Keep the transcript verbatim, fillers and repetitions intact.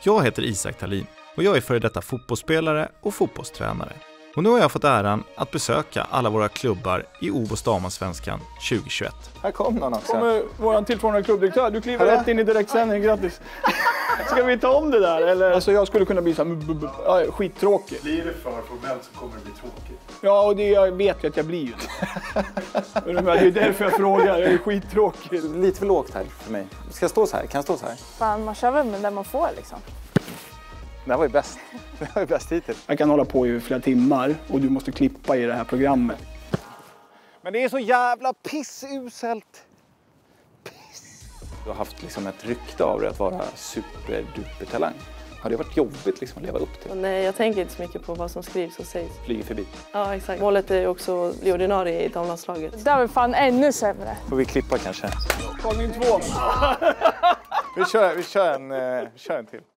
Jag heter Isak Thalin och jag är före detta fotbollsspelare och fotbollstränare. Och nu har jag fått äran att besöka alla våra klubbar i O B O:s damallsvenskan tjugohundratjugoett. Här kom någon också. Kommer våran tillförordnade klubbdirektör. Du kliver rätt in i direktsändning, grattis. Ska vi ta om det där? Eller? Alltså jag skulle kunna bli så här, ja, skittråkig. Blir det för formellt så kommer det bli tråkigt. Ja, och det jag vet ju att jag blir ju det. Det är därför jag frågar, jag är skittråkig. Lite för lågt här för mig. Ska jag stå så här? Kan jag stå så här? Fan, man kör väl med det man får liksom. Det här var ju bäst. Det här var ju bäst hittills. Jag kan hålla på i flera timmar och du måste klippa i det här programmet. Men det är så jävla pissuselt. Piss. Du har haft liksom ett rykte av det att vara superdupertalang. Har det varit jobbigt liksom att leva upp till? Nej, jag tänker inte så mycket på vad som skrivs och sägs. Flyger förbi. Ja, exakt. Målet är också att bli ordinarie i damlandslaget. Det är väl fan ännu sämre. Får vi klippa kanske? Tagning två. Vi kör, vi kör, en, vi kör en till.